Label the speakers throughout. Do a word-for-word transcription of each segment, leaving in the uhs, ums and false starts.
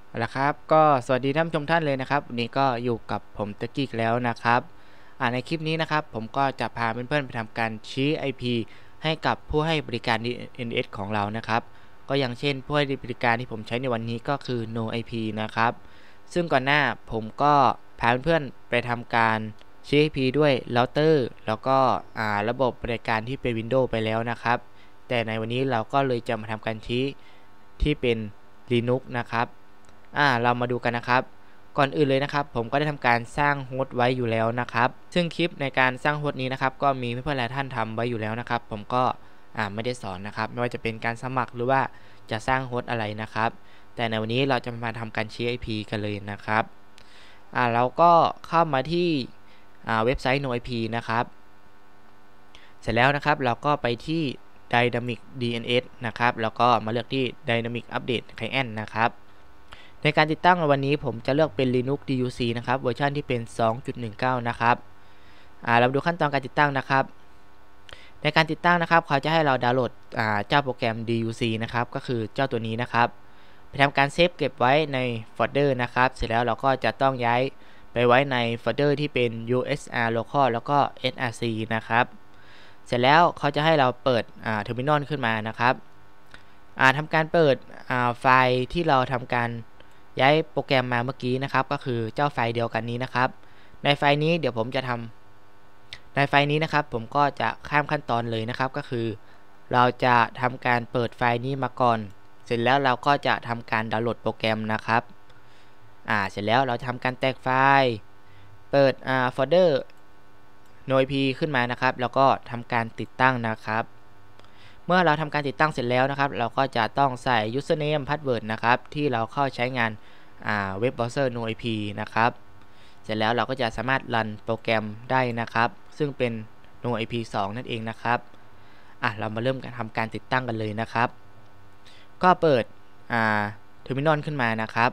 Speaker 1: เอาละครับก็สวัสดีท่านผู้ชมท่านเลยนะครับวันนี้ก็อยู่กับผมตะกี้แล้วนะครับอ่าในคลิปนี้นะครับผมก็จะพาเพื่อนๆไปทำการชี้ ไอ พี ให้กับผู้ให้บริการ ดี เอ็น เอส ของเรานะครับก็อย่างเช่นผู้ให้บริการที่ผมใช้ในวันนี้ก็คือ โน ไอ พี นะครับซึ่งก่อนหน้าผมก็พาเพื่อนๆไปทำการชี้ ไอ พี ด้วยเราเตอร์แล้วก็อ่าระบบบริการที่เป็น Windows ไปแล้วนะครับแต่ในวันนี้เราก็เลยจะมาทำการชี้ที่เป็น Linux นะครับอ่าเรามาดูกันนะครับก่อนอื่นเลยนะครับผมก็ได้ทำการสร้างโฮสต์ไว้อยู่แล้วนะครับซึ่งคลิปในการสร้างโฮสต์นี้นะครับก็มีเพื่อนๆหลายท่านทำไว้อยู่แล้วนะครับผมก็อ่าไม่ได้สอนนะครับไม่ว่าจะเป็นการสมัครหรือว่าจะสร้างโฮสต์อะไรนะครับแต่ในวันนี้เราจะมาทำการชี้ ไอ พี กันเลยนะครับอ่าเราก็เข้ามาที่อ่าเว็บไซต์ โน ไอ พี นะครับเสร็จแล้วนะครับเราก็ไปที่ Dynamic ดี เอ็น เอส นะครับแล้วก็มาเลือกที่ Dynamic Update Client นะครับในการติดตั้งในวันนี้ผมจะเลือกเป็น Linux ดี ยู ซี นะครับเวอร์ชันที่เป็น สองจุดหนึ่งเก้า นะครับอ่าเราดูขั้นตอนการติดตั้งนะครับในการติดตั้งนะครับเขาจะให้เราดาวน์โหลดอ่าเจ้าโปรแกรม ดี ยู ซี นะครับก็คือเจ้าตัวนี้นะครับไปทำการเซฟเก็บไว้ในโฟลเดอร์นะครับเสร็จแล้วเราก็จะต้องย้ายไปไว้ในโฟลเดอร์ที่เป็น ยู เอส อาร์ local แล้วก็ เอส อาร์ ซี นะครับเสร็จแล้วเขาจะให้เราเปิดอ่า terminal ขึ้นมานะครับอ่าทำการเปิดอ่าไฟล์ที่เราทำการย้ายโปรแกรมมาเมื่อกี้นะครับก็คือเจ้าไฟล์เดียวกันนี้นะครับในไฟล์นี้เดี๋ยวผมจะทำในไฟล์นี้นะครับผมก็จะข้ามขั้นตอนเลยนะครับก็คือเราจะทำการเปิดไฟล์นี้มาก่อนเสร็จแล้วเราก็จะทำการดาวน์โหลดโปรแกรมนะครับอ่าเสร็จแล้วเราทำการแตกไฟล์เปิดอ่าโฟลเดอร์ โน ไอ พี ขึ้นมานะครับแล้วก็ทำการติดตั้งนะครับเมื่อเราทำการติดตั้งเสร็จแล้วนะครับเราก็จะต้องใส่ username password นะครับที่เราเข้าใช้งานเว็บเบราว์เซอร์ โน ไอ พี นะครับเสร็จแล้วเราก็จะสามารถรันโปรแกรมได้นะครับซึ่งเป็น โน ไอ พี สอง นั่นเองนะครับอ่ะเรามาเริ่มการทำการติดตั้งกันเลยนะครับก็เปิดอ่า terminal ขึ้นมานะครับ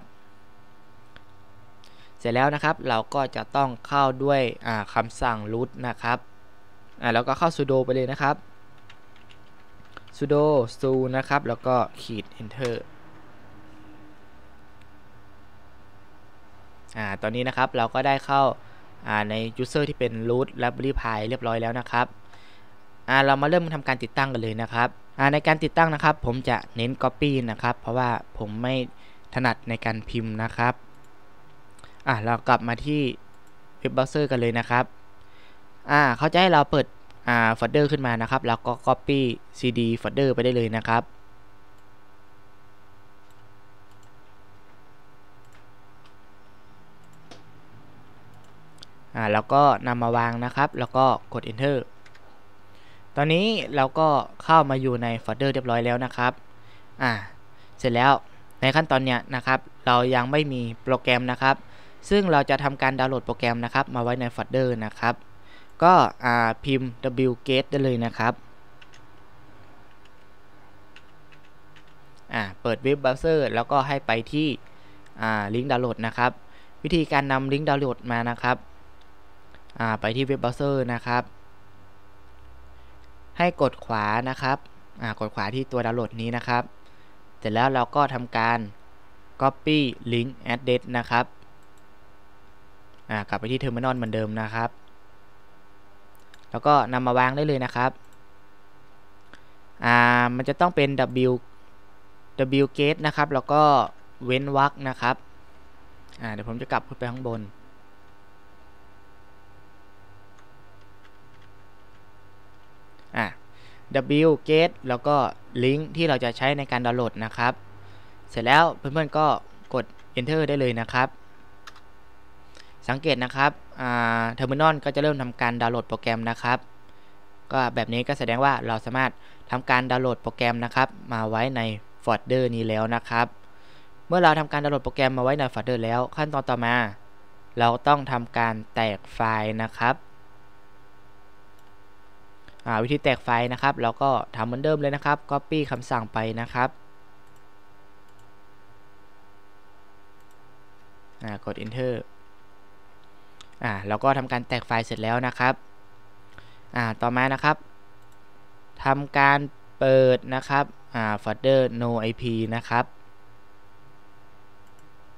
Speaker 1: เสร็จแล้วนะครับเราก็จะต้องเข้าด้วยคำสั่ง root นะครับอ่าแล้วก็เข้า sudo ไปเลยนะครับ sudo stu นะครับแล้วก็ขีด enter อ่าตอนนี้นะครับเราก็ได้เข้าอ่าใน user ที่เป็น root library pi เรียบร้อยแล้วนะครับอ่าเรามาเริ่มทำการติดตั้งกันเลยนะครับอ่าในการติดตั้งนะครับผมจะเน้น copy นะครับเพราะว่าผมไม่ถนัดในการพิมพ์นะครับอ่าเรากลับมาที่เว็บเบราว์เซอร์กันเลยนะครับอ่าเขาจะให้เราเปิดอ่าโฟลเดอร์ขึ้นมานะครับแล้วก็ copy ซี ดี โฟลเดอร์ไปได้เลยนะครับอ่าแล้วก็นำมาวางนะครับแล้วก็กด enter ตอนนี้เราก็เข้ามาอยู่ในโฟลเดอร์เรียบร้อยแล้วนะครับอ่าเสร็จแล้วในขั้นตอนเนี้ยนะครับเรายังไม่มีโปรแกรมนะครับซึ่งเราจะทำการดาวน์โหลดโปรแกรมนะครับมาไว้ในโฟลเดอร์นะครับก็อ่าพิมพ์ wget ได้เลยนะครับอ่าเปิดเว็บเบราว์เซอร์แล้วก็ให้ไปที่อ่าลิงก์ดาวน์โหลดนะครับวิธีการนำลิงก์ดาวน์โหลดมานะครับอ่าไปที่เว็บเบราว์เซอร์นะครับให้กดขวานะครับอ่ากดขวาที่ตัวดาวน์โหลดนี้นะครับเสร็จแล้วเราก็ทำการ copy link address นะครับอ่ากลับไปที่ terminal เหมือนเดิมนะครับแล้วก็นำมาวางได้เลยนะครับอ่ามันจะต้องเป็น w wget นะครับแล้วก็เว้นวรรคนะครับอ่าเดี๋ยวผมจะกลับขึ้นไปข้างบนอ่า wget แล้วก็ลิงก์ที่เราจะใช้ในการดาวน์โหลดนะครับเสร็จแล้วเพื่อนๆก็กด enter ได้เลยนะครับสังเกตนะครับเทอร์มินอลก็จะเริ่มทำการดาวน์โหลดโปรแกรมนะครับก็แบบนี้ก็แสดงว่าเราสามารถทำการดาวน์โหลดโปรแกรมนะครับมาไว้ในโฟลเดอร์นี้แล้วนะครับเมื่อเราทำการดาวน์โหลดโปรแกรมมาไว้ในโฟลเดอร์แล้วขั้นตอนต่อมาเราต้องทำการแตกไฟล์นะครับวิธีแตกไฟล์นะครับเราก็ทำเหมือนเดิมเลยนะครับ copy คำสั่งไปนะครับกด enter อ่าเราก็ทำการแตกไฟล์เสร็จแล้วนะครับอ่าต่อมานะครับทำการเปิดนะครับอ่าโฟลเดอร์ โน ไอ พี นะครับ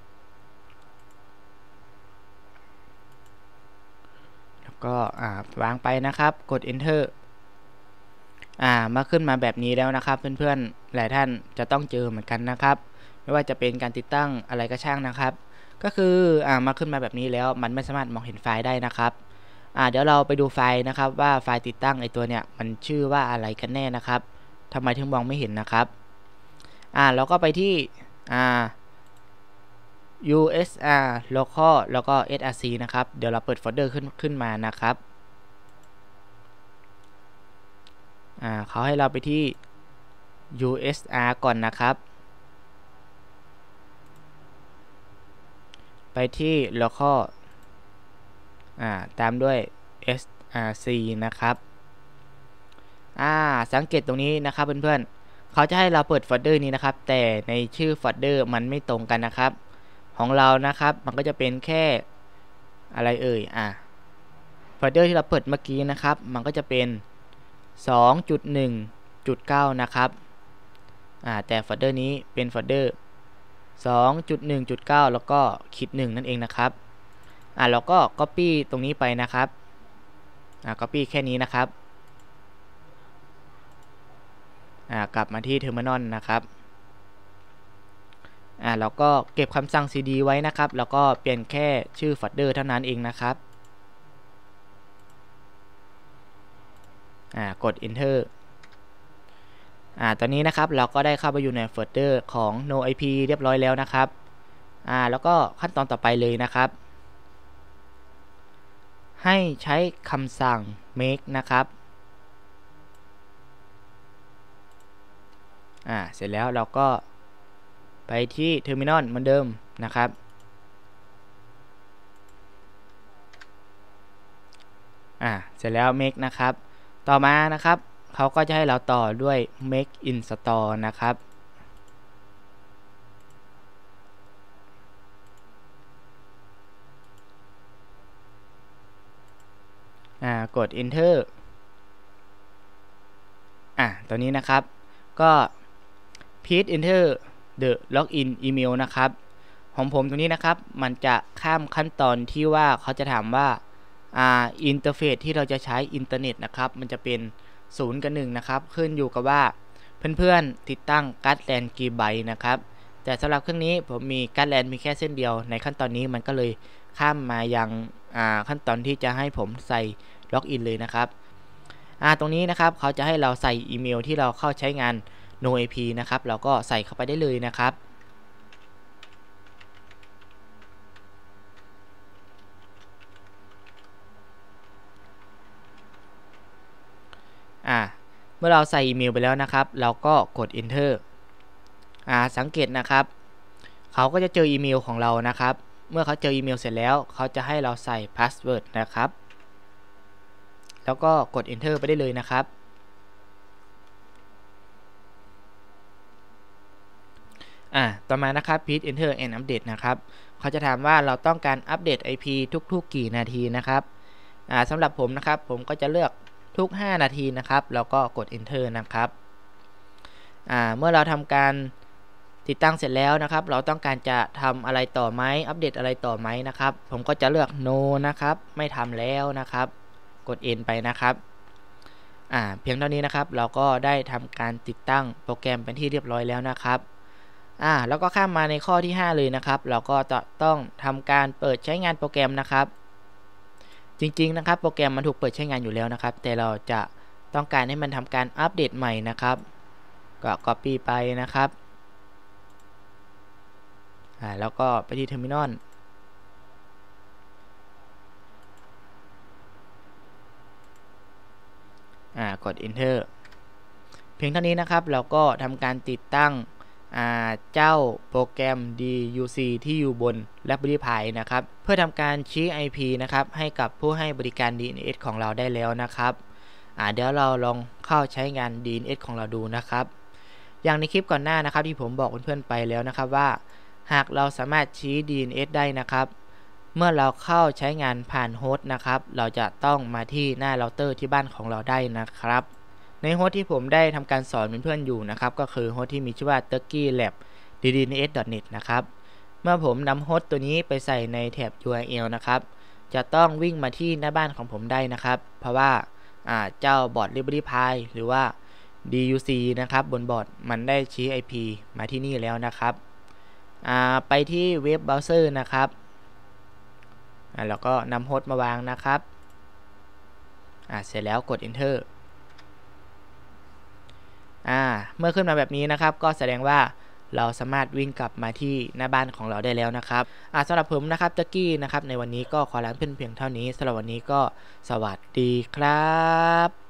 Speaker 1: ก็อ่าวางไปนะครับกด enter อ่ามาขึ้นมาแบบนี้แล้วนะครับเพื่อนๆหลายท่านจะต้องเจอเหมือนกันนะครับไม่ว่าจะเป็นการติดตั้งอะไรก็ช่างนะครับก็คืออ่ามาขึ้นมาแบบนี้แล้วมันไม่สามารถมองเห็นไฟล์ได้นะครับอ่าเดี๋ยวเราไปดูไฟล์นะครับว่าไฟล์ติดตั้งไอตัวเนี้ยมันชื่อว่าอะไรกันแน่นะครับทำไมถึงมองไม่เห็นนะครับอ่าเราก็ไปที่อ่า ยู เอส อาร์ local แล้วก็ เอส อาร์ ซี นะครับเดี๋ยวเราเปิดโฟลเดอร์ขึ้นขึ้นมานะครับอ่าเขาให้เราไปที่ ยู เอส อาร์ ก่อนนะครับไปที่ local อ่าตามด้วย เอส อาร์ ซี นะครับอ่าสังเกตตรงนี้นะครับเพื่อนๆเขาจะให้เราเปิดโฟลเดอร์นี้นะครับแต่ในชื่อโฟลเดอร์มันไม่ตรงกันนะครับของเรานะครับมันก็จะเป็นแค่อะไรเอ่ยอ่ะโฟลเดอร์ที่เราเปิดเมื่อกี้นะครับมันก็จะเป็น สองจุดหนึ่งจุดเก้า นะครับอ่าแต่โฟลเดอร์นี้เป็นโฟลเดอร์ สองจุดหนึ่งจุดเก้า แล้วก็ขีดหนึ่งนั่นเองนะครับอ่าเราก็ copy ตรงนี้ไปนะครับอ่า copy แค่นี้นะครับอ่ากลับมาที่ terminal นะครับอ่าเราก็เก็บคำสั่ง cd ไว้นะครับแล้วก็เปลี่ยนแค่ชื่อโฟลเดอร์เท่านั้นเองนะครับอ่ากด enter อ่าตอนนี้นะครับเราก็ได้เข้าไปอยู่ในโฟลเดอร์ของ no ไอ พี เรียบร้อยแล้วนะครับอ่าแล้วก็ขั้นตอนต่อไปเลยนะครับให้ใช้คำสั่ง make นะครับอ่าเสร็จแล้วเราก็ไปที่ terminal เหมือนเดิมนะครับอ่าเสร็จแล้ว make นะครับต่อมานะครับเขาก็จะให้เราต่อด้วย make install นะครับอ่ากด enter อ่ะตอนนี้นะครับก็ please enter the login email นะครับของผมตรงนี้นะครับมันจะข้ามขั้นตอนที่ว่าเขาจะถามว่าอ่าอินเทอร์เฟซที่เราจะใช้อินเทอร์เน็ตนะครับมันจะเป็นศูนย์กับหนึ่งนะครับขึ้นอยู่กับว่าเพื่อนๆติดตั้งการ์ดแลนกี่ใบนะครับแต่สำหรับเครื่องนี้ผมมีการ์ดแลนมีแค่เส้นเดียวในขั้นตอนนี้มันก็เลยข้ามมายังขั้นตอนที่จะให้ผมใส่ล็อกอินเลยนะครับอ่าตรงนี้นะครับเขาจะให้เราใส่อีเมลที่เราเข้าใช้งาน no ไอ พี นะครับเราก็ใส่เข้าไปได้เลยนะครับอ่าเมื่อเราใส่อีเมลไปแล้วนะครับเราก็กด enter อ่าสังเกตนะครับเขาก็จะเจออีเมลของเรานะครับเมื่อเขาเจออีเมลเสร็จแล้วเขาจะให้เราใส่พาสเวิร์ดนะครับแล้วก็กด enter ไปได้เลยนะครับอ่าต่อมานะครับ please enter and update นะครับเขาจะถามว่าเราต้องการอัปเดต ไอ พี ทุกๆกี่นาทีนะครับอ่าสำหรับผมนะครับผมก็จะเลือกทุกห้านาทีนะครับแล้วก็กด enter นะครับอ่าเมื่อเราทำการติดตั้งเสร็จแล้วนะครับเราต้องการจะทำอะไรต่อไหมอัปเดตอะไรต่อไหมนะครับผมก็จะเลือก no นะครับไม่ทำแล้วนะครับกด end ไปนะครับอ่าเพียงเท่านี้นะครับเราก็ได้ทำการติดตั้งโปรแกรมเป็นที่เรียบร้อยแล้วนะครับอ่าแล้วก็ข้ามมาในข้อที่ห้าเลยนะครับเราก็จะต้องทำการเปิดใช้งานโปรแกรมนะครับจริงๆนะครับโปรแกรมมันถูกเปิดใช้งานอยู่แล้วนะครับแต่เราจะต้องการให้มันทำการอัปเดตใหม่นะครับก็ copy ไปนะครับอ่าแล้วก็ไปที่ terminal อ่ากด enter เพียงเท่านี้นะครับเราก็ทำการติดตั้งเจ้าโปรแกรม ดี ยู ซี ที่อยู่บน Raspberry Pi นะครับเพื่อทำการชี้ ไอ พี นะครับให้กับผู้ให้บริการ ดี เอ็น เอส ของเราได้แล้วนะครับเดี๋ยวเราลองเข้าใช้งาน ดี เอ็น เอส ของเราดูนะครับอย่างในคลิปก่อนหน้านะครับที่ผมบอกเพื่อนๆไปแล้วนะครับว่าหากเราสามารถชี้ ดี เอ็น เอส ได้นะครับเมื่อเราเข้าใช้งานผ่านโฮสต์นะครับเราจะต้องมาที่หน้าเราเตอร์ที่บ้านของเราได้นะครับในโฮสต์ที่ผมได้ทำการสอนเพื่อนๆอยู่นะครับก็คือโฮสต์ที่มีชื่อว่า turkey lab ดี ดี เอ็น เอส ดอท เน็ต นะครับเมื่อผมนำโฮสต์ตัวนี้ไปใส่ในแท็บ ยู อาร์ แอล นะครับจะต้องวิ่งมาที่หน้าบ้านของผมได้นะครับเพราะว่าเจ้าบอร์ด Raspberry Pi หรือว่า ดี ยู ซี นะครับบนบอร์ดมันได้ชี้ ไอ พี มาที่นี่แล้วนะครับไปที่เว็บเบราว์เซอร์นะครับแล้วก็นำโฮสต์มาวางนะครับเสร็จแล้วกด Enter เมื่อขึ้นมาแบบนี้นะครับก็แสดงว่าเราสามารถวิ่งกลับมาที่หน้าบ้านของเราได้แล้วนะครับสำหรับผมนะครับตะกี้นะครับในวันนี้ก็ขอลาเพื่อนเพียงเท่านี้สำหรับวันนี้ก็สวัสดีครับ